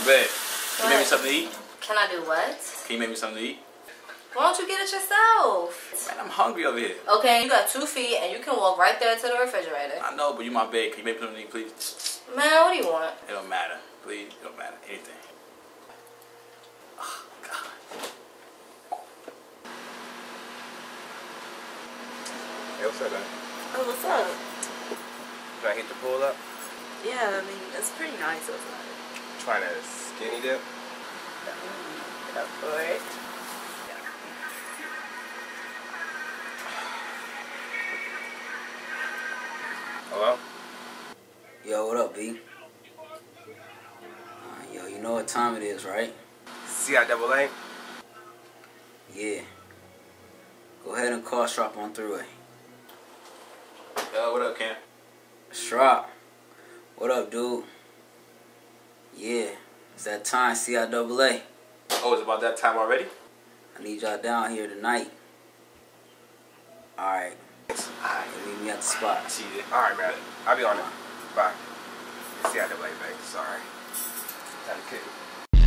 bed. Can you make me something to eat? Can I do what? Can you make me something to eat? Why don't you get it yourself? Man, I'm hungry over here. Okay, you got 2 feet and you can walk right there to the refrigerator. I know, but you my babe. Can you make me something to eat, please? Man, what do you want? It don't matter. Please, it don't matter. Anything. Oh, God. Hey, what's up, man? Oh, what's up? Should I hit the pool up? Yeah, I mean, it's pretty nice outside. Trying to skinny dip? Go for it. Hello? Yo, what up, B? Yo, you know what time it is, right? CIAA? Yeah. Go ahead and call Strop on throughway. Yo, what up, Cam? Strop, what up, dude? Yeah, it's that time, CIAA. Oh, it's about that time already? I need y'all down here tonight. Alright. Alright. Meet me at the spot. See you there. Alright, man. I'll be on it. Bye. CIAA, babe. Sorry. Had to kick it.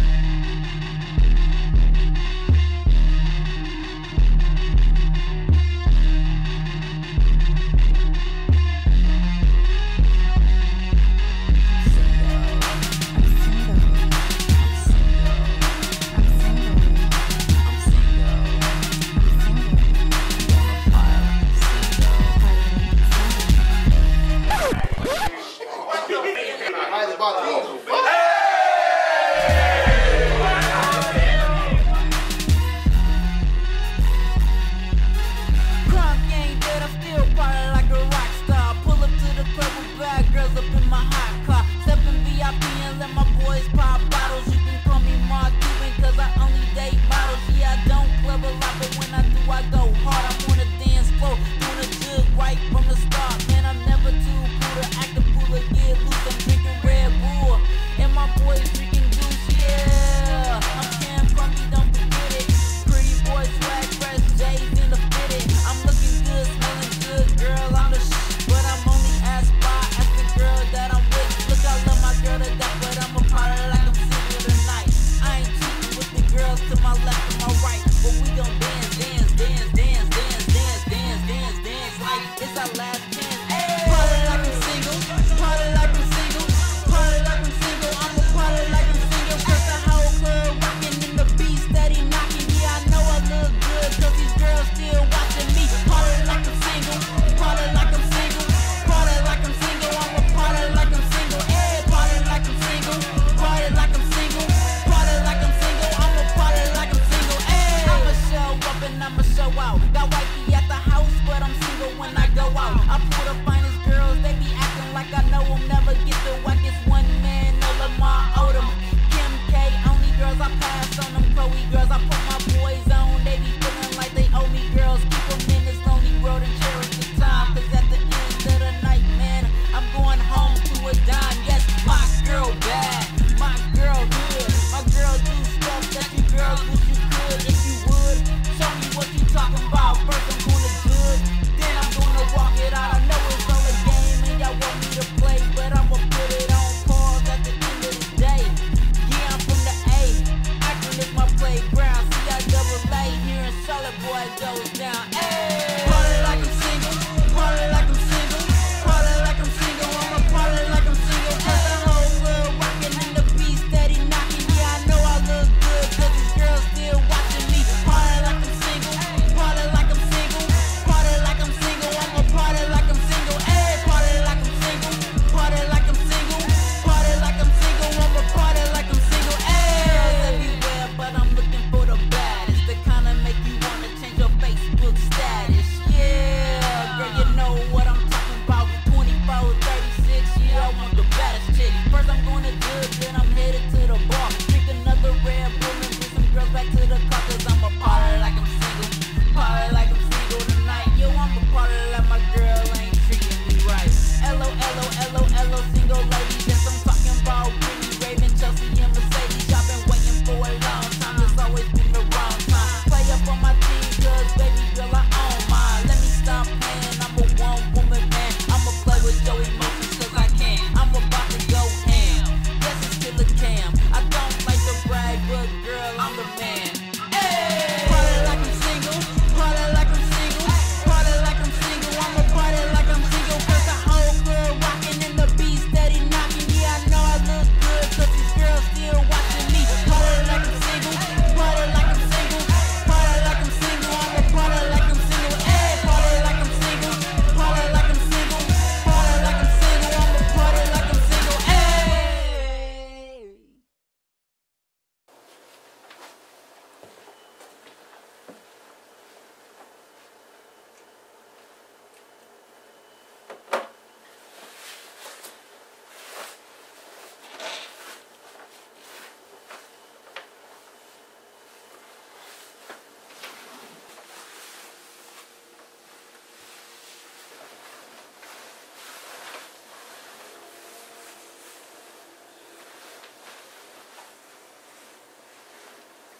Got wifey at the house, but I'm single when I go out. I pull the finest girls, they be acting like I know them. Never get the wackest one man, no Lamar Odom. Kim K, only girls I pass on them. Chloe girls, I put my boys on. They be feeling like they owe me girls. Keep them in this lonely world and cherish the time. Cause at the end of the night, man, I'm going home to a dime. Yes, my girl bad, my girl good. My girl do stuff that you girls wish you could. If you would, show me what you talking about. First I'm gonna good, then I'm gonna walk it out. I know it's all a game and y'all want me to play, but I'ma put it on pause at the end of the day. Yeah, I'm from the A, Akron is my playground. CIAA here in Charlotte, boy, it goes down. Ay. Party like I'm single, party like I'm single, party like I'm single. I'ma party like I'm single. Cause the whole world rocking and the beat steady knocking. Yeah, I know I look good cause these girls still watching me. Party like I'm single, party like I'm single, party like I'm single. I'ma party like I'm single. Ay, party like I'm single, party like I'm single, party like I'm single. I'ma party like I'm single. Ay, girls everywhere, but I'm looking for the baddest. The kind of make you wanna change your Facebook status.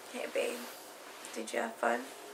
Hey babe, did you have fun?